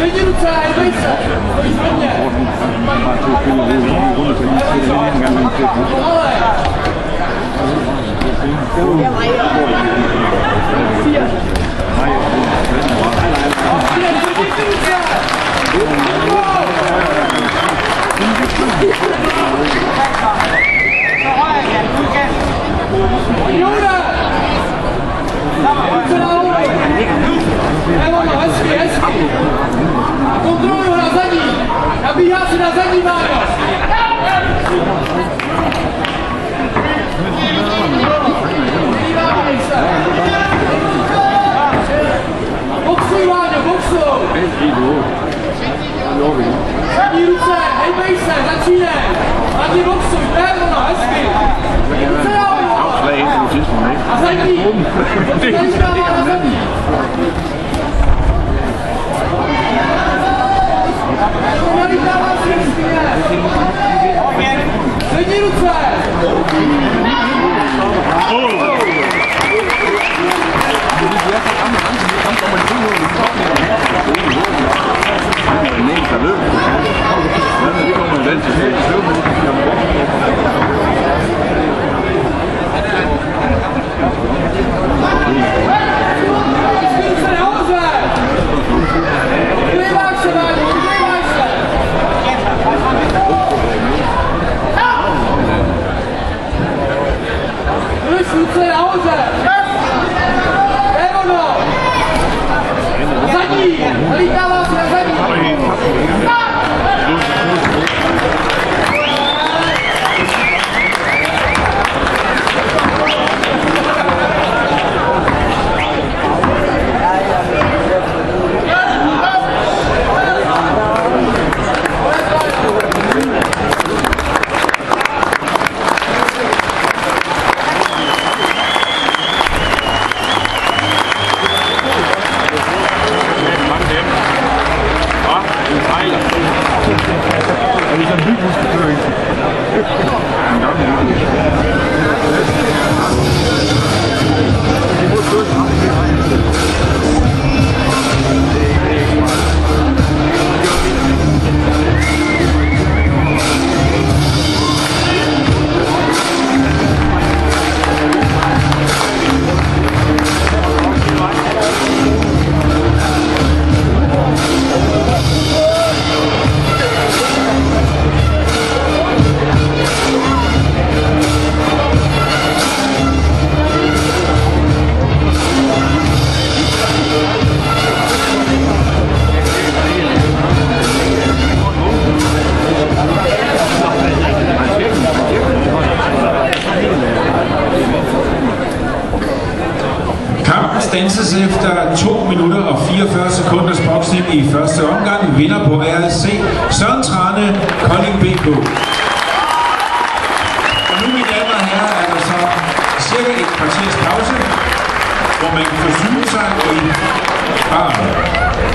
Zvedni ruce, hejbej se! Pojď hodně! Ale! Kontroluj ho na zadní! Nabíhá si na zadní, Mário! Boxuj, Mário, boxuj! Zadní ruce, hejbej se, začínej! Zadní boxuj, pevno, hezky! Ruce dává! A zadní! Ruce dává na zadní! Zvedni ruce! Ruce nahoře! Evono! Zadní! Lítává se na zadní! Standses efter 2 minutter og 44 sekunders boksning i første omgang. Vinder på RLC Søren Trane, Kolding BK. Og nu, mine damer og herrer, er der så cirka et kvarters pause, hvor man kan forsyne sig i baren.